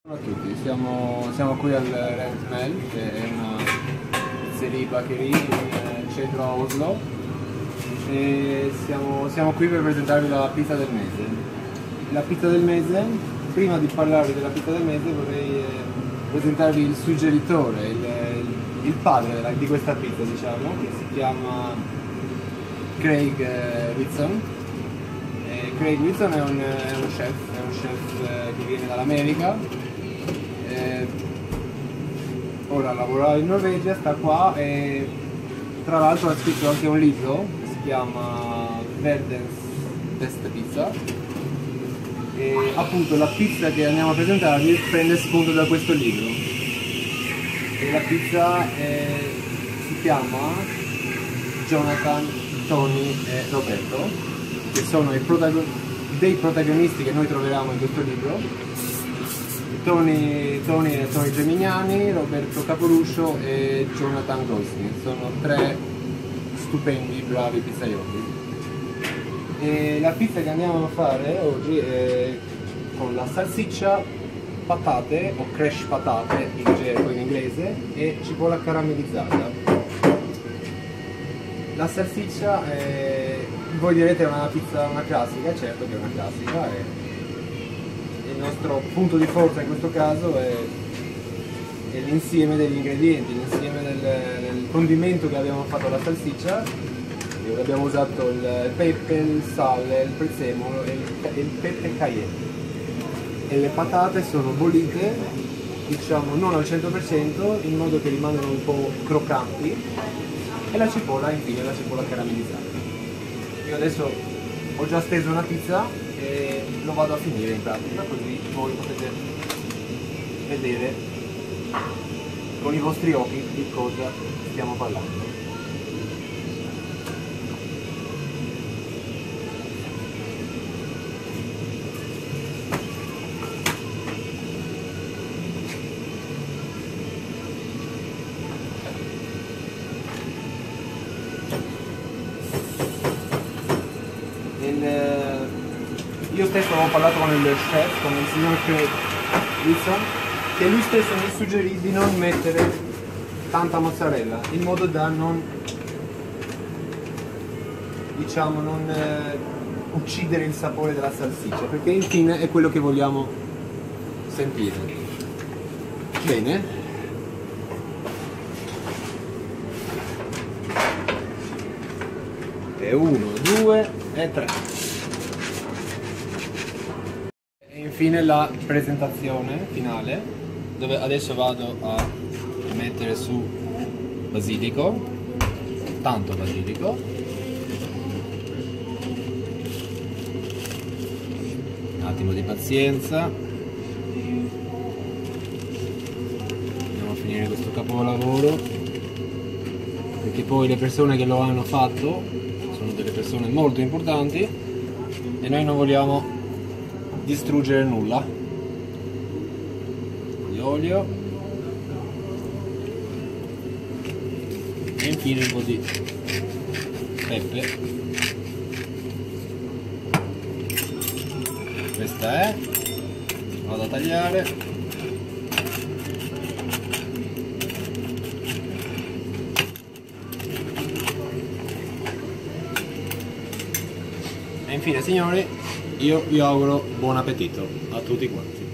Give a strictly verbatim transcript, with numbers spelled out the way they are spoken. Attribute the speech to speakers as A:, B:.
A: Ciao a tutti, siamo, siamo qui al Rent Mel, che è una pizzeria Bakery in centro a Oslo, e siamo, siamo qui per presentarvi la pizza del mese. La pizza del mese, prima di parlarvi della pizza del mese vorrei eh, presentarvi il suggeritore, il, il, il padre della, di questa pizza, diciamo, che si chiama Craig eh, Whitson. E Craig Whitson è un, è un chef, è un chef eh, che viene dall'America. Eh, ora lavora in Norvegia, sta qua e tra l'altro ha scritto anche un libro che si chiama Verdens Beste Pizza, e appunto la pizza che andiamo a presentarvi prende spunto da questo libro, e la pizza è, si chiama Jonathan, Tony e Roberto, che sono i protagon- dei protagonisti che noi troveremo in questo libro. Tony, Tony e Tony Gemignani, Roberto Caporuscio e Jonathan Goldsmith, sono tre stupendi, bravi pizzaioli. E la pizza che andiamo a fare oggi è con la salsiccia, patate o crash patate in gergo in inglese e cipolla caramellizzata. La salsiccia è, voi direte è una pizza, una classica, certo che è una classica. È, il nostro punto di forza in questo caso è, è l'insieme degli ingredienti, l'insieme del, del condimento che abbiamo fatto alla salsiccia. Dove abbiamo usato il pepe, il sale, il prezzemolo e il, il pepe cayenne. E le patate sono bollite, diciamo non al cento per cento, in modo che rimangano un po' croccanti, e la cipolla, infine la cipolla caramellizzata. Io adesso ho già steso una pizza e lo vado a finire in pratica, così voi potete vedere con i vostri occhi di cosa stiamo parlando. Il, io stesso ho parlato con il chef, con il signor Craig Whitson, che lui stesso mi suggerì di non mettere tanta mozzarella, in modo da non, diciamo, non eh, uccidere il sapore della salsiccia, perché infine è quello che vogliamo sentire. Bene. E uno, due e tre. E infine la presentazione finale, dove adesso vado a mettere su basilico, tanto basilico, un attimo di pazienza, andiamo a finire questo capolavoro, perché poi le persone che lo hanno fatto sono delle persone molto importanti e noi non vogliamo distruggere nulla. Di olio e infine un po' di pepe. Questa è, vado a tagliare. E infine, signori, io vi auguro buon appetito a tutti quanti.